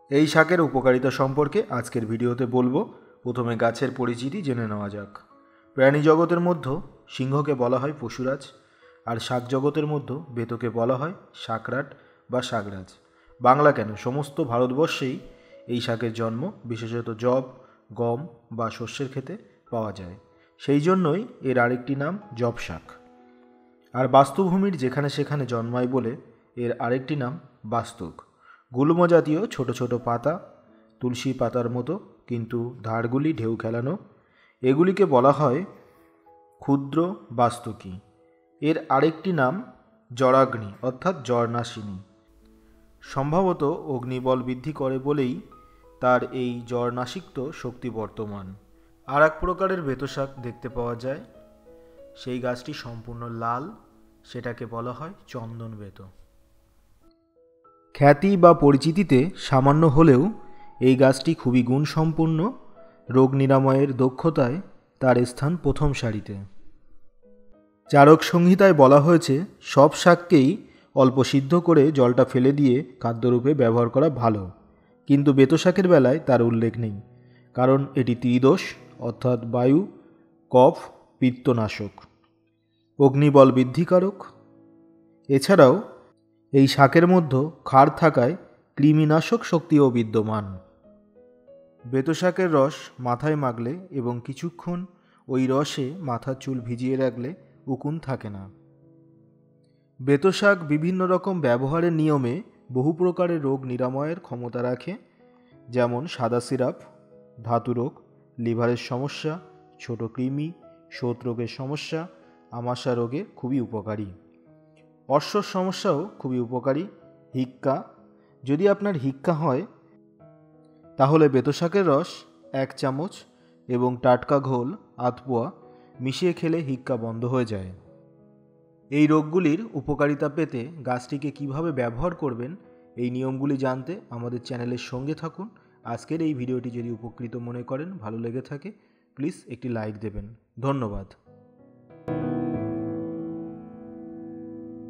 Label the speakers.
Speaker 1: এই শাকের উপকারিতা সম্পর্কে আজকের ভিডিওতে বলবো। প্রথমে গাছের পরিচিতি জেনে নেওয়া যাক। প্রাণী জগতের মধ্যে সিংহকে বলা হয় পশুরাজ, আর শাক জগতের মধ্যে বেতকে বলা হয় শাকরাট বা শাকরাজ। বাংলা কেন, সমস্ত ভারতবর্ষেই এই শাকের জন্ম, বিশেষত যব, গম বা শস্যের ক্ষেতে পাওয়া যায়। সেই জন্যই এর আরেকটি নাম যব শাক। আর বাস্তুভূমির যেখানে সেখানে জন্মায় বলে এর আরেকটি নাম বাস্তুক। গুল্ম জাতীয় ছোট ছোট পাতা, তুলসী পাতার মতো, কিন্তু ধারগুলি ঢেউ খেলানো, এগুলিকে বলা হয় ক্ষুদ্র বাস্তুকী। এর আরেকটি নাম জরাগ্নি অর্থাৎ জরনাশিনী। সম্ভবত অগ্নিবল বৃদ্ধি করে বলেই তার এই জরনাশিক্ত শক্তি বর্তমান। আর এক প্রকারের বেতশাক দেখতে পাওয়া যায়, সেই গাছটি সম্পূর্ণ লাল, সেটাকে বলা হয় চন্দন বেত। খ্যাতি বা পরিচিতিতে সামান্য হলেও এই গাছটি খুবই গুণসম্পন্ন। রোগ নিরাময়ের দক্ষতায় তার স্থান প্রথম সারিতে। চারক সংহিতায় বলা হয়েছে সব শাককেই অল্প সিদ্ধ করে জলটা ফেলে দিয়ে খাদ্যরূপে ব্যবহার করা ভালো, কিন্তু বেত শাকের বেলায় তার উল্লেখ নেই, কারণ এটি ত্রিদোষ অর্থাৎ বায়ু, কফ, পিত্তনাশক, অগ্নিবল বৃদ্ধিকারক। এছাড়াও এই শাকের মধ্যে ক্ষার থাকায় কৃমিনাশক শক্তিও বিদ্যমান। বেত শাকের রস মাথায় মাখলে এবং কিছুক্ষণ ওই রসে মাথার চুল ভিজিয়ে রাখলে উকুন থাকে না। বেত শাক বিভিন্ন রকম ব্যবহারের নিয়মে বহু প্রকারের রোগ নিরাময়ের ক্ষমতা রাখে, যেমন সাদা সিরাপ, ধাতুরোগ, লিভারের সমস্যা, ছোট কৃমি, শোথরোগের সমস্যা, আমাশা রোগে খুবই উপকারী। অশ্বর সমস্যাও খুবই উপকারী। হিক্কা, যদি আপনার হিক্কা হয় তাহলে বেত শাকের রস 1 চামচ এবং টাটকা ঘোল আধপোয়া মিশিয়ে খেলে হিক্কা বন্ধ হয়ে যায়। এই রোগগুলির উপকারিতা পেতে গাছটিকে কিভাবে ব্যবহার করবেন, এই নিয়মগুলি জানতে আমাদের চ্যানেলের সঙ্গে থাকুন। আজকের এই ভিডিওটি যদি উপকৃত মনে করেন, ভালো লেগে থাকে, প্লিজ একটি লাইক দেবেন। ধন্যবাদ।